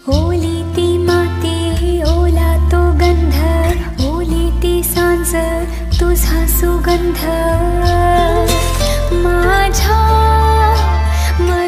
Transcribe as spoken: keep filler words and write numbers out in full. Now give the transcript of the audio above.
ओली ती माती ओला तो गंध, ओली ती सांज तुझा सुगंध माझ्या